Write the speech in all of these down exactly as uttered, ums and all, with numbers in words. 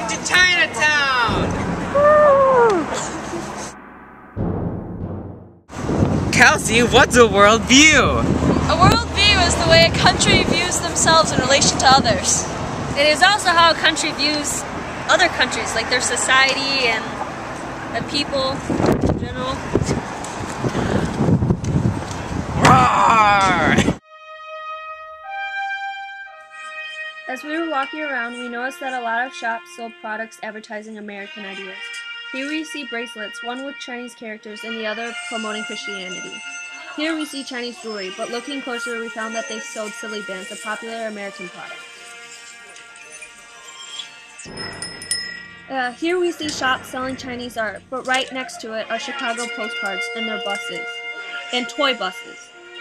to Chinatown! Kelsey, what's a world view? A world view is the way a country views themselves in relation to others. It is also how a country views other countries, like their society and the people in general. Roar! As we were walking around, we noticed that a lot of shops sold products advertising American ideas. Here we see bracelets, one with Chinese characters and the other promoting Christianity. Here we see Chinese jewelry, but looking closer we found that they sold Silly Bands, a popular American product. Uh, here we see shops selling Chinese art, but right next to it are Chicago postcards and their buses, and toy buses.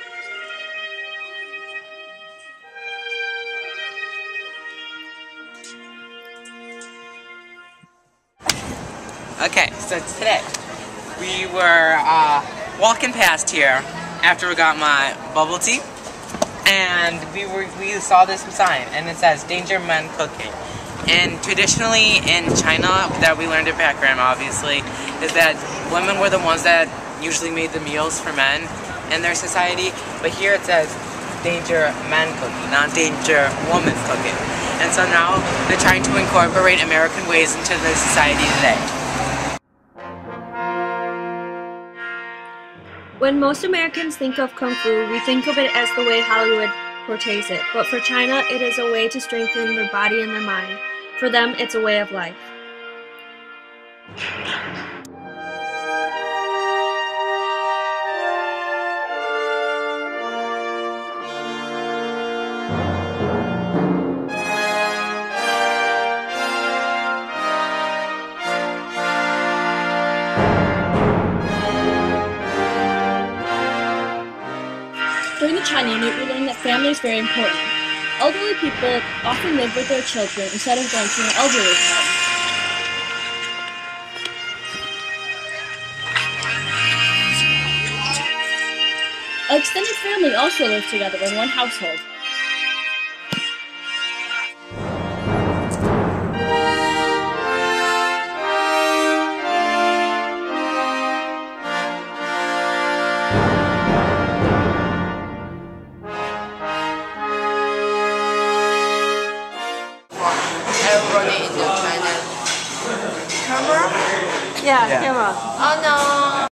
Okay, so today we were uh, walking past here after we got my bubble tea, and we were we saw this sign, and it says "Danger Men Cooking." And traditionally in China, that we learned at background, obviously, is that women were the ones that usually made the meals for men in their society. But here it says "Danger Men Cooking," not "Danger Women Cooking." And so now they're trying to incorporate American ways into the society today. When most Americans think of Kung Fu, we think of it as the way Hollywood portrays it. But for China, it is a way to strengthen their body and their mind. For them, it's a way of life. During the China Unit, we learned that family is very important. Elderly people often live with their children instead of going to an elderly home. An extended family also lives together in one household. Everybody in the China camera? Yeah, Yeah. camera. Oh no!